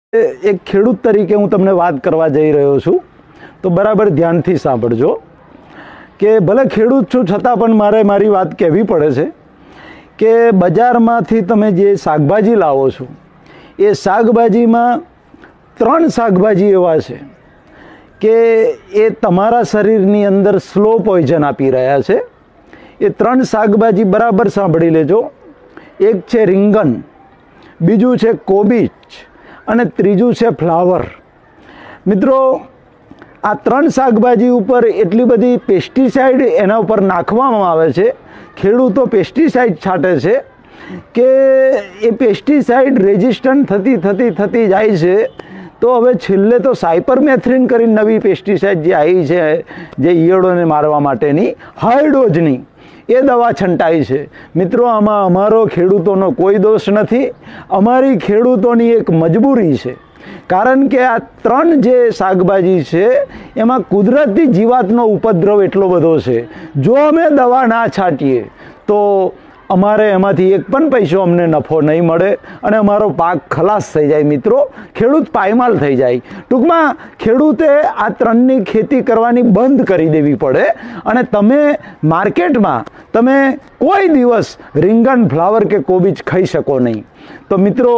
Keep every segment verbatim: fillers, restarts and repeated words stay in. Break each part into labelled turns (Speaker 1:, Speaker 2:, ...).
Speaker 1: એક ખેડૂત તરીકે હું તમને વાત કરવા જઈ રહ્યો છું, તો બરાબર ધ્યાનથી સાંભળજો કે ભલે ખેડૂત છું છતાં પણ મારે મારી વાત કહેવી પડે છે કે બજારમાંથી તમે જે શાકભાજી લાવો છો એ શાકભાજીમાં ત્રણ શાકભાજી એવા છે કે એ તમારા શરીરની અંદર સ્લો પોઈઝન આપી રહ્યા છે. એ ત્રણ શાકભાજી બરાબર સાંભળી લેજો. એક છે રીંગણ, બીજું છે કોબીજ અને ત્રીજું છે ફ્લાવર. મિત્રો, આ ત્રણ શાકભાજી ઉપર એટલી બધી પેસ્ટિસાઇડ એના ઉપર નાખવામાં આવે છે, ખેડૂતો પેસ્ટિસાઇડ છાંટે છે કે એ પેસ્ટિસાઇડ રેઝિસ્ટન્ટ થતી થતી થતી જાય છે. તો હવે છેલ્લે તો સાયપરમેથ્રિન કરીને નવી પેસ્ટિસાઇડ જે આવી છે, જે ઈયળોને મારવા માટેની હાઈ ડોઝની, એ દવા છંટાઈ છે. મિત્રો, આમાં અમારો ખેડૂતોનો કોઈ દોષ નથી, અમારી ખેડૂતોની એક મજબૂરી છે. કારણ કે આ ત્રણ જે શાકભાજી છે એમાં કુદરતી જીવાતનો ઉપદ્રવ એટલો બધો છે. જો અમે દવા ના છાંટીએ તો અમારે એમાંથી એક પણ પૈસો અમને નફો નહીં મળે અને અમારો પાક ખલાસ થઈ જાય. મિત્રો, ખેડૂત પાયમાલ થઈ જાય. ટૂંકમાં ખેડૂતે આ ત્રણની ખેતી કરવાની બંધ કરી દેવી પડે અને તમે માર્કેટમાં તમે કોઈ દિવસ રીંગણ, ફ્લાવર કે કોબીજ ખાઈ શકો નહીં. તો મિત્રો,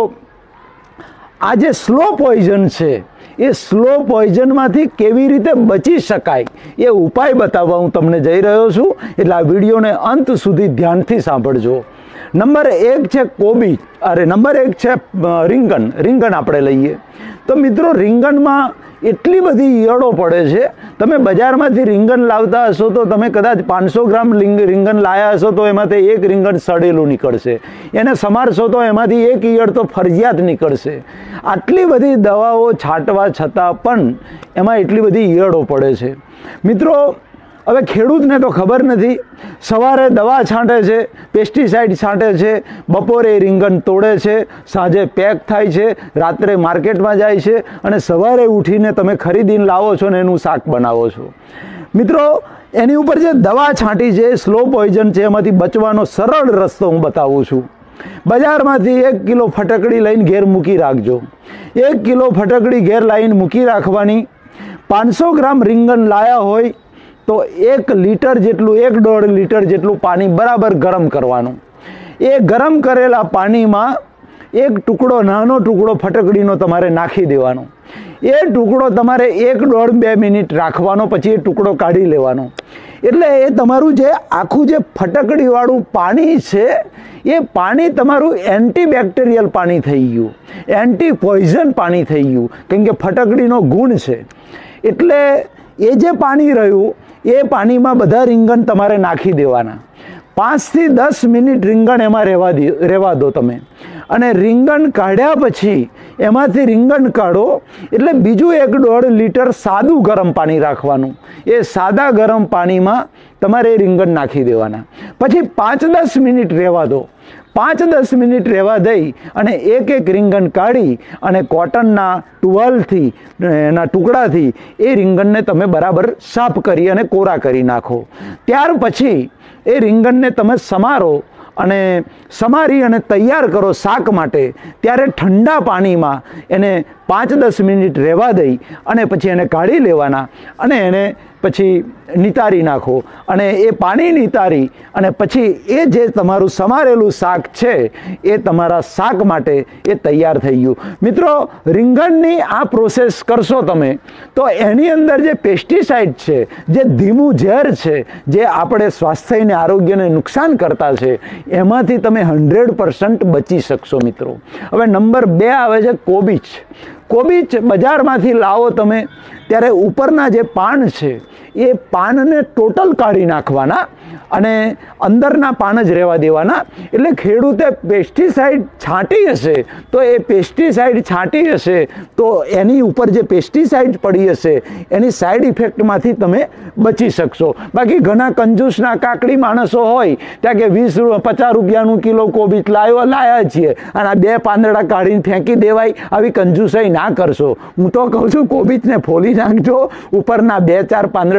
Speaker 1: આ જે સ્લો પોઈઝન છે એ સ્લો પોઈઝનમાંથી કેવી રીતે બચી શકાય એ ઉપાય બતાવવા હું તમને જઈ રહ્યો છું. એટલે આ વિડીયોને અંત સુધી ધ્યાનથી સાંભળજો. નંબર એક છે કોબીજ, અરે નંબર એક છે રીંગણ. રીંગણ આપણે લઈએ તો મિત્રો, રીંગણમાં એટલી બધી ઈયળો પડે છે. તમે બજારમાંથી રીંગણ લાવતા હશો તો તમે કદાચ પાંચસો ગ્રામ રીંગણ લાયા હશો તો એમાંથી એક રીંગણ સડેલું નીકળશે. એને સમારશો તો એમાંથી એક ઈયળ તો ફરજિયાત નીકળશે. આટલી બધી દવાઓ છાંટવા છતાં પણ એમાં એટલી બધી ઈયળો પડે છે. મિત્રો, હવે ખેડૂતને તો ખબર નથી. સવારે દવા છાંટે છે, પેસ્ટિસાઇડ છાંટે છે, બપોરે રીંગણ તોડે છે, સાંજે પેક થાય છે, રાત્રે માર્કેટમાં જાય છે અને સવારે ઉઠીને તમે ખરીદીને લાવો છો ને એનું શાક બનાવો છો. મિત્રો, એની ઉપર જે દવા છાંટી છે, સ્લો પોઈઝન છે, એમાંથી બચવાનો સરળ રસ્તો હું બતાવું છું. બજારમાંથી એક કિલો ફટકડી લઈને ઘેર મૂકી રાખજો. એક કિલો ફટકડી ઘેર લાવીને મૂકી રાખવાની. પાંચસો ગ્રામ રીંગણ લાયા હોય તો એક લીટર જેટલું, એક દોઢ લીટર જેટલું પાણી બરાબર ગરમ કરવાનું. એ ગરમ કરેલા પાણીમાં એક ટુકડો, નાનો ટુકડો ફટકડીનો તમારે નાખી દેવાનો. એ ટુકડો તમારે એક દોઢ બે મિનિટ રાખવાનો, પછી એ ટુકડો કાઢી લેવાનો. એટલે એ તમારું જે આખું જે ફટકડીવાળું પાણી છે એ પાણી તમારું એન્ટીબેક્ટેરિયલ પાણી થઈ ગયું, એન્ટી પોઈઝન પાણી થઈ ગયું, કેમ કે ફટકડીનો ગુણ છે. એટલે એ જે પાણી રહ્યું એ પાણીમાં બધા રીંગણ તમારે નાખી દેવાના. પાંચથી દસ મિનિટ રીંગણ એમાં રહેવા દે રહેવા દો તમે. અને રીંગણ કાઢ્યા પછી એમાંથી રીંગણ કાઢો એટલે બીજું એક દોઢ લીટર સાદું ગરમ પાણી રાખવાનું. એ સાદા ગરમ પાણીમાં તમારે રીંગણ નાખી દેવાના. પછી પાંચ દસ મિનિટ રહેવા દો. પાંચ દસ મિનિટ રહેવા દઈ અને એક એક રીંગણ કાઢી અને કોટનના ટુવાલથી, એના ટુકડાથી એ રીંગણને તમે બરાબર સાફ કરી અને કોરા કરી નાખો. ત્યાર પછી એ રીંગણને તમે સમારો અને સમારી અને તૈયાર કરો શાક માટે. ત્યારે ઠંડા પાણીમાં એને પાંચ દસ મિનિટ રહેવા દઈ અને પછી એને કાઢી લેવાના અને એને પછી નિતારી નાખો. અને એ પાણી નિતારી અને પછી એ જે તમારું સમારેલું શાક છે એ તમારા શાક માટે એ તૈયાર થઈ ગયું. મિત્રો, રીંગણની આ પ્રોસેસ કરશો તમે તો એની અંદર જે પેસ્ટિસાઇડ છે, જે ધીમું ઝેર છે, જે આપણે સ્વાસ્થ્ય અને આરોગ્યને નુકસાન કરતા છે, એમાંથી તમે હંડ્રેડ પર્સન્ટ બચી શકશો. મિત્રો, હવે નંબર બે આવે છે કોબીજ. કોબીજ બજારમાંથી લાવો તમે ત્યારે ઉપરના જે પાન છે એ પાનને ટોટલ કાઢી નાખવાના અને અંદરના પાન જ રહેવા દેવાના. એટલે ખેડૂતે પેસ્ટિસાઇડ છાંટી હશે તો એ પેસ્ટિસાઇડ છાંટી હશે તો એની ઉપર જે પેસ્ટિસાઇડ પડી હશે એની સાઈડ ઇફેક્ટમાંથી તમે બચી શકશો. બાકી ઘણા કંજૂસના કાકડી માણસો હોય ત્યાં કે વીસ પચાસ રૂપિયાનું કિલો કોબીજ લાવ્યો લાયા છીએ અને આ બે પાંદડા કાઢીને ફેંકી દેવાય. આવી કંજૂસાઈ ના કરશો. હું તો કહું છું કોબીજને ફોલી નાખજો, ઉપરના બે ચાર પાંદડા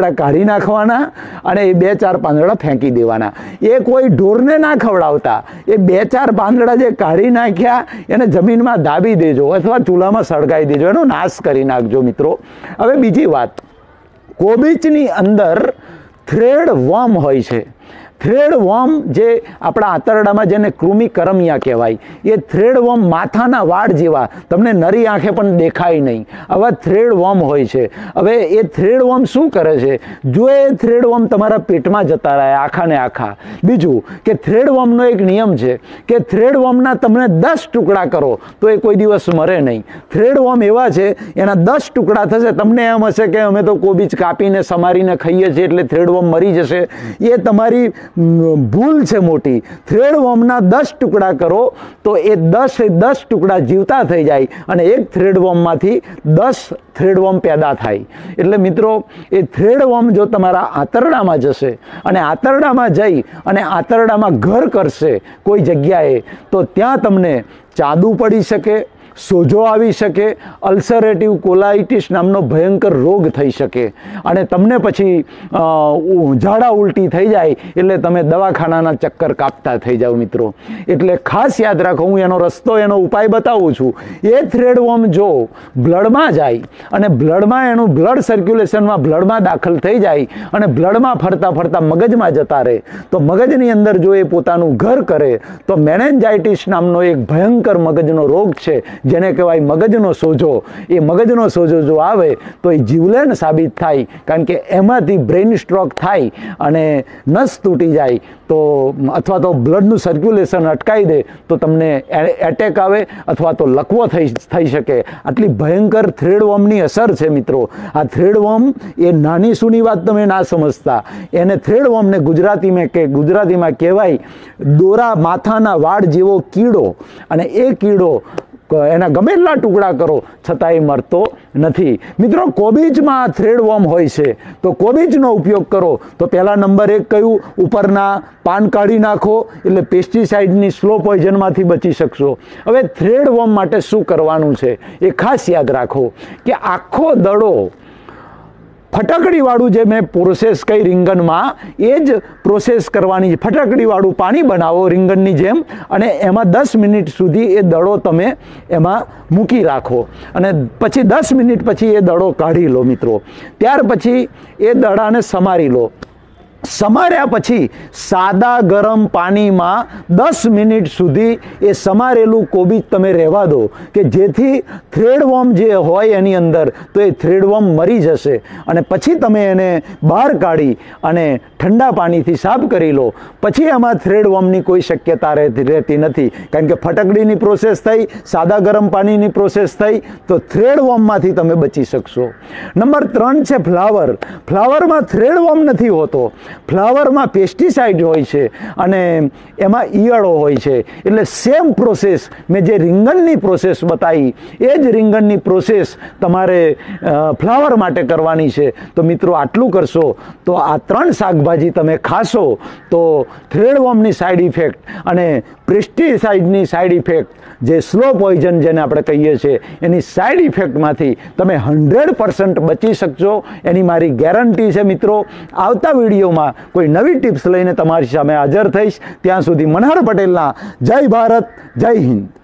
Speaker 1: પાંદડા કાઢી નાખવાના અને એ બે ચાર પાંદડા ફેંકી દેવાના. એ કોઈ ઢોરને ના ખવડાવતા. એ બે ચાર પાંદડા જે કાઢી નાખ્યા એને જમીનમાં દાબી દેજો અથવા ચૂલામાં સળગાવી દેજો, એનો નાશ કરી નાખજો મિત્રો. હવે બીજી વાત, કોબીજની અંદર થ્રેડ વર્મ હોય છે. થ્રેડ વર્મ જે આપણા આંતરડામાં જેને કૃમિકરમિયા કહેવાય, એ થ્રેડ વર્મ માથાના વાળ જેવા તમને નરી આંખે પણ દેખાય નહીં, આવા થ્રેડ વર્મ હોય છે. હવે એ થ્રેડ વર્મ શું કરે છે? જો એ થ્રેડ વર્મ તમારા પેટમાં જતા રહે આખા ને આખા. બીજું કે થ્રેડ વર્મનો એક નિયમ છે કે થ્રેડ વર્મના તમને દસ ટુકડા કરો તો એ કોઈ દિવસ મરે નહીં. થ્રેડ વર્મ એવા છે, એના દસ ટુકડા થશે. તમને એમ હશે કે અમે તો કોબીજ કાપીને સમારીને ખાઈએ છીએ એટલે થ્રેડ વર્મ મરી જશે. એ તમારી ભૂલ છે મોટી. થ્રેડ વર્મના દસ ટુકડા કરો તો એ દસ દસ ટુકડા જીવતા થઈ જાય અને એક થ્રેડ વર્મમાંથી દસ થ્રેડ વર્મ પેદા થાય. એટલે મિત્રો, એ થ્રેડ વર્મ જો તમારા આંતરડામાં જશે અને આંતરડામાં જઈ અને આંતરડામાં ઘર કરશે કોઈ જગ્યાએ, તો ત્યાં તમને ચાંદુ પડી શકે, સોજો આવી શકે, અલ્સરેટિવ કોલાઇટિસ નામનો ભયંકર રોગ થઈ શકે અને તમને પછી ઝાડા ઉલટી થઈ જાય એટલે તમે દવાખાનાના ચક્કર કાપતા થઈ જાઓ મિત્રો. એટલે ખાસ યાદ રાખો, હું એનો રસ્તો, એનો ઉપાય બતાવું છું. એ થ્રેડ વર્મ જો બ્લડમાં જાય અને બ્લડમાં એનું બ્લડ સર્ક્યુલેશનમાં બ્લડમાં દાખલ થઈ જાય અને બ્લડમાં ફરતા ફરતા મગજમાં જતા રહે, તો મગજની અંદર જો એ પોતાનું ઘર કરે તો મેનેન્જાઇટિસ નામનો એક ભયંકર મગજનો રોગ છે જેને કહેવાય મગજનો સોજો. એ મગજનો સોજો જો આવે તો એ જીવલેણ સાબિત થાય, કારણ કે એમાંથી બ્રેઇન સ્ટ્રોક થાય અને નસ તૂટી જાય તો અથવા તો બ્લડનું સર્ક્યુલેશન અટકાવી દે તો તમને એટેક આવે અથવા તો લકવો થઈ થઈ શકે. આટલી ભયંકર થ્રેડ વર્મની અસર છે મિત્રો. આ થ્રેડ વર્મ એ નાની સૂની વાત તમે ના સમજતા. એને થ્રેડ વર્મને ગુજરાતીમાં કે ગુજરાતીમાં કહેવાય દોરા માથાના વાળ જેવો કીડો, અને એ કીડો એના ગમે એટલા ટુકડા કરો છતાંય મરતો નથી. મિત્રો, કોબીજમાં થ્રેડ વર્મ હોય છે તો કોબીજનો ઉપયોગ કરો તો પહેલા નંબર એક કહ્યું, ઉપરના પાન કાઢી નાખો એટલે પેસ્ટિસાઇડની સ્લો પોઈઝનમાંથી બચી શકશો. હવે થ્રેડ વર્મ માટે શું કરવાનું છે એ ખાસ યાદ રાખો કે આખો દડો ફટકડીવાળું જે મેં પ્રોસેસ કહી રીંગણમાં, એ જ પ્રોસેસ કરવાની. ફટકડીવાળું પાણી બનાવો રીંગણની જેમ અને એમાં દસ મિનિટ સુધી એ દડો તમે એમાં મૂકી રાખો અને પછી દસ મિનિટ પછી એ દડો કાઢી લો મિત્રો. ત્યાર પછી એ દડાને સમારી લો. સમાર્યા પછી સાદા ગરમ પાણીમાં દસ મિનિટ સુધી એ સમારેલું કોબીજ તમે રહેવા દો કે જેથી થ્રેડ વર્મ જે હોય એની અંદર તો એ થ્રેડ વર્મ મરી જશે અને પછી તમે એને બહાર કાઢી અને ઠંડા પાણીથી સાફ કરી લો. પછી એમાં થ્રેડ વર્મની કોઈ શક્યતા રહેતી રહેતી નથી, કારણ કે ફટકડીની પ્રોસેસ થઈ, સાદા ગરમ પાણીની પ્રોસેસ થઈ તો થ્રેડ વર્મમાંથી તમે બચી શકશો. નંબર ત્રણ છે ફ્લાવર. ફ્લાવરમાં થ્રેડ વર્મ નથી હોતો. ફ્લાવરમાં પેસ્ટિસાઇડ હોય છે અને એમાં ઈયળો હોય છે. એટલે સેમ પ્રોસેસ મેં જે રીંગણની પ્રોસેસ બતાવી એ જ રીંગણની પ્રોસેસ તમારે ફ્લાવર માટે કરવાની છે. તો મિત્રો, આટલું કરશો તો આ ત્રણ શાકભાજી તમે ખાશો તો થ્રેડ વર્મની સાઇડ ઇફેક્ટ અને પેસ્ટિસાઇડની સાઇડ ઇફેક્ટ, જે સ્લો પોઈઝન જેને આપણે કહીએ છીએ, એની સાઇડ ઇફેક્ટમાંથી તમે હંડ્રેડ પર્સન્ટ બચી શકશો. એની મારી ગેરંટી છે મિત્રો. આવતા વિડીયોમાં કોઈ નવી ટિપ્સ લઈને તમારી સામે હાજર થઈશ. ત્યાં સુધી મનહર પટેલના જય ભારત, જય હિન્દ.